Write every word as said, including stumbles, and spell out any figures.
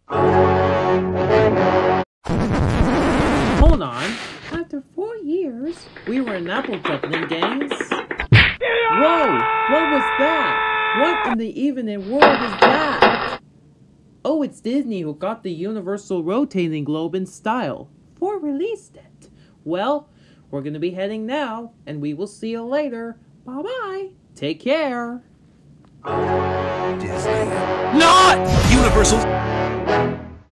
Hold on. After four years, we were in apple dumpling games. Whoa! What was that? What in the evening world is that? Oh, it's Disney who got the Universal Rotating Globe in style. Or released it. Well, we're gonna be heading now, and we will see you later. Bye-bye. Take care. Disney. Not Universal.